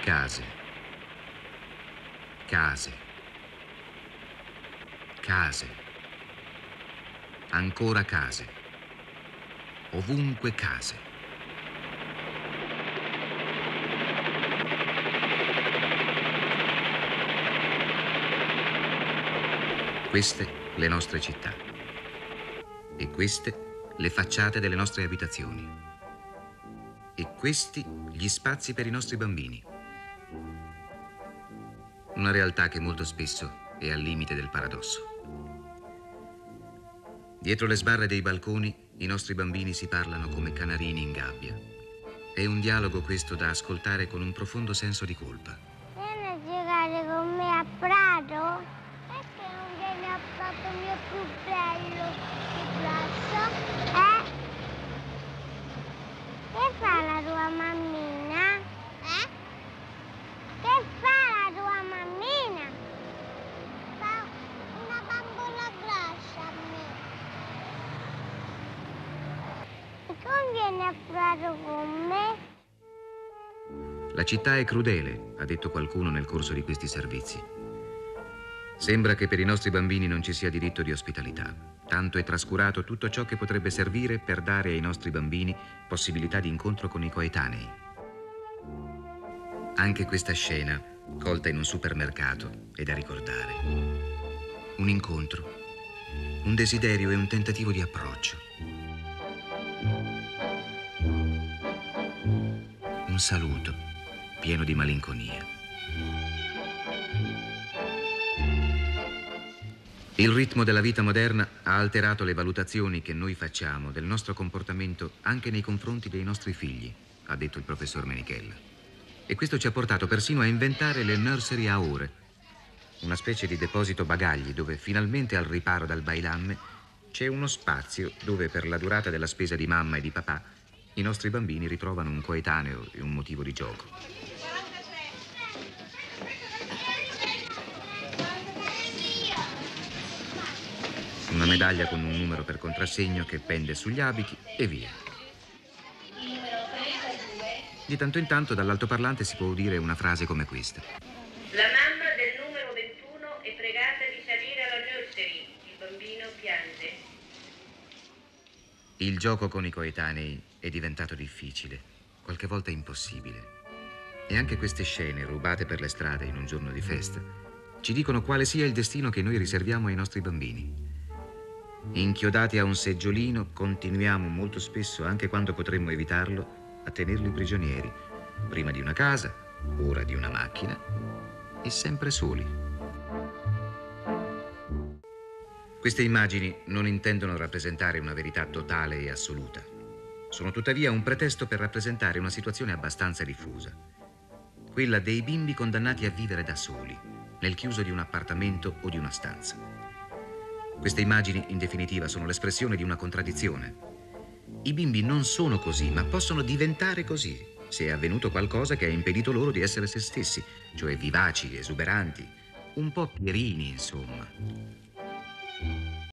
Case, case, case, ancora case, ovunque case. Queste le nostre città e queste le facciate delle nostre abitazioni e questi gli spazi per i nostri bambini. Una realtà che molto spesso è al limite del paradosso. Dietro le sbarre dei balconi i nostri bambini si parlano come canarini in gabbia. È un dialogo questo da ascoltare con un profondo senso di colpa. Vieni a giocare con me a Prato? Perché non vieni a Prato mio più bello di classe? Che fa la tua mammina? Che fa la tua mammina? Fa una bambola grassa a me. E come vieni a Prato con me? La città è crudele, ha detto qualcuno nel corso di questi servizi. Sembra che per i nostri bambini non ci sia diritto di ospitalità. Tanto è trascurato tutto ciò che potrebbe servire per dare ai nostri bambini possibilità di incontro con i coetanei. Anche questa scena, colta in un supermercato, è da ricordare. Un incontro, un desiderio e un tentativo di approccio. Un saluto, pieno di malinconia. Il ritmo della vita moderna ha alterato le valutazioni che noi facciamo del nostro comportamento anche nei confronti dei nostri figli, ha detto il professor Menichella. E questo ci ha portato persino a inventare le nursery a ore, una specie di deposito bagagli dove finalmente al riparo dal bailamme c'è uno spazio dove per la durata della spesa di mamma e di papà i nostri bambini ritrovano un coetaneo e un motivo di gioco. Una medaglia con un numero per contrassegno che pende sugli abiti e via. Di tanto in tanto dall'altoparlante si può udire una frase come questa. La mamma del numero 21 è pregata di salire alla nursery. Il bambino piange. Il gioco con i coetanei è diventato difficile, qualche volta impossibile. E anche queste scene, rubate per le strade in un giorno di festa, ci dicono quale sia il destino che noi riserviamo ai nostri bambini. Inchiodati a un seggiolino, continuiamo molto spesso, anche quando potremmo evitarlo, a tenerli prigionieri, prima di una casa, ora di una macchina, e sempre soli. Queste immagini non intendono rappresentare una verità totale e assoluta. Sono tuttavia un pretesto per rappresentare una situazione abbastanza diffusa. Quella dei bimbi condannati a vivere da soli, nel chiuso di un appartamento o di una stanza. Queste immagini, in definitiva, sono l'espressione di una contraddizione. I bimbi non sono così, ma possono diventare così, se è avvenuto qualcosa che ha impedito loro di essere se stessi, cioè vivaci, esuberanti, un po' pierini, insomma.